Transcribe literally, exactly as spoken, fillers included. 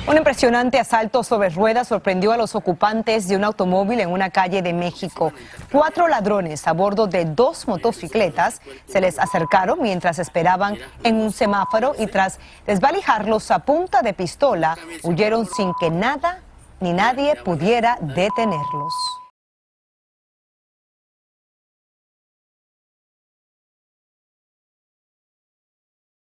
Un impresionante asalto sobre ruedas sorprendió a los ocupantes de un automóvil en una calle de México. Cuatro ladrones a bordo de dos motocicletas se les acercaron mientras esperaban en un semáforo y tras desvalijarlos a punta de pistola, huyeron sin que nada ni nadie pudiera detenerlos.